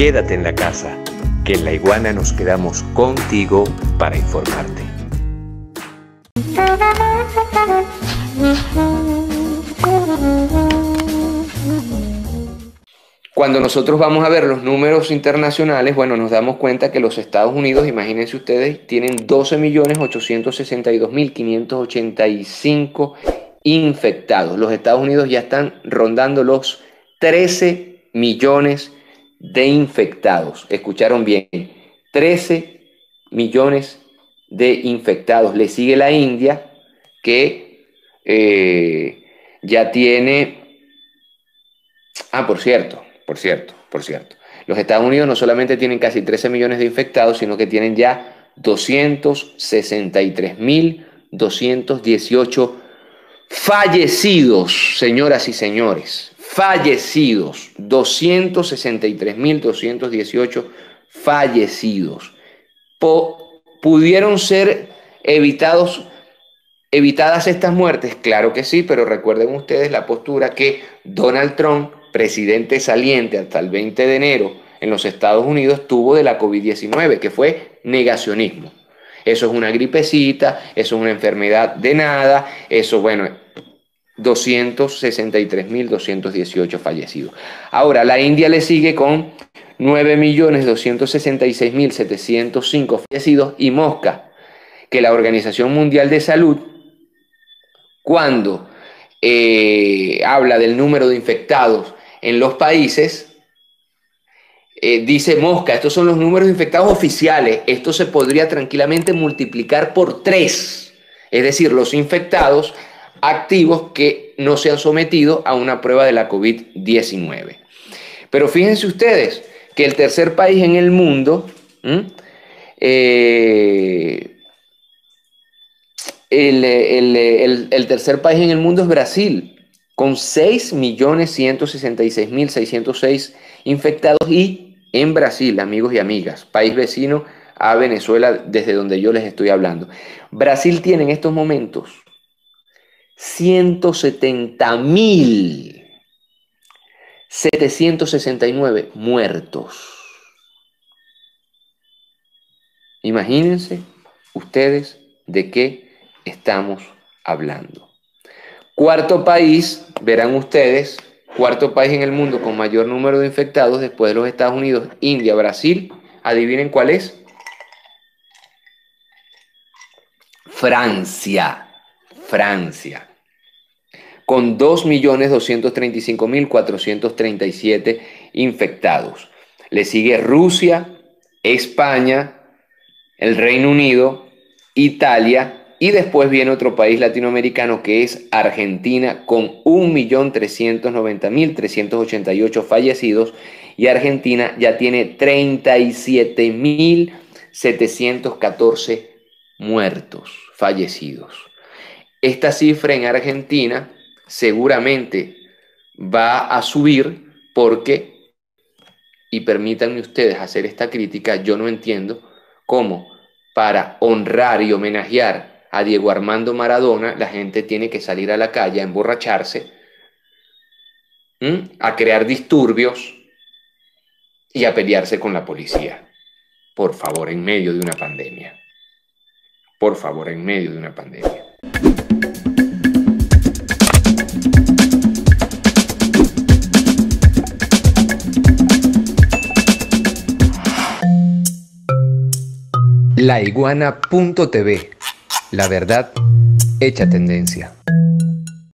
Quédate en la casa, que en La Iguana nos quedamos contigo para informarte. Cuando nosotros vamos a ver los números internacionales, bueno, nos damos cuenta que los Estados Unidos, imagínense ustedes, tienen 12.862.585 infectados. Los Estados Unidos ya están rondando los 13 millones de infectados. Escucharon bien, 13 millones de infectados. Le sigue la India, que ya tiene... Por cierto. Los Estados Unidos no solamente tienen casi 13 millones de infectados, sino que tienen ya 263.218 fallecidos, señoras y señores. Fallecidos. 263.218 fallecidos. ¿Pudieron ser evitadas estas muertes? Claro que sí, pero recuerden ustedes la postura que Donald Trump, presidente saliente hasta el 20 de enero en los Estados Unidos, tuvo de la COVID-19, que fue negacionismo. Eso es una gripecita, eso es una enfermedad de nada, eso, bueno, 263.218 fallecidos. Ahora, la India le sigue con 9.266.705 fallecidos y Mosca, que la Organización Mundial de Salud, cuando habla del número de infectados en los países, dice Mosca, estos son los números de infectados oficiales, esto se podría tranquilamente multiplicar por 3, es decir, los infectados activos que no se han sometido a una prueba de la COVID-19. Pero fíjense ustedes que el tercer país en el mundo, el tercer país en el mundo es Brasil, con 6.166.606 infectados, y en Brasil, amigos y amigas, país vecino a Venezuela, desde donde yo les estoy hablando, Brasil tiene en estos momentos 170.769 muertos. Imagínense ustedes de qué estamos hablando. Cuarto país, verán ustedes, cuarto país en el mundo con mayor número de infectados después de los Estados Unidos, India, Brasil. Adivinen cuál es. Francia, con 2.235.437 infectados. Le sigue Rusia, España, el Reino Unido, Italia, y después viene otro país latinoamericano que es Argentina, con 1.390.388 fallecidos, y Argentina ya tiene 37.714 muertos, fallecidos. Esta cifra en Argentina seguramente va a subir porque, y permítanme ustedes hacer esta crítica, yo no entiendo cómo para honrar y homenajear a Diego Armando Maradona la gente tiene que salir a la calle a emborracharse, a crear disturbios y a pelearse con la policía. Por favor, en medio de una pandemia. Por favor, en medio de una pandemia. Laiguana.tv, la verdad hecha tendencia.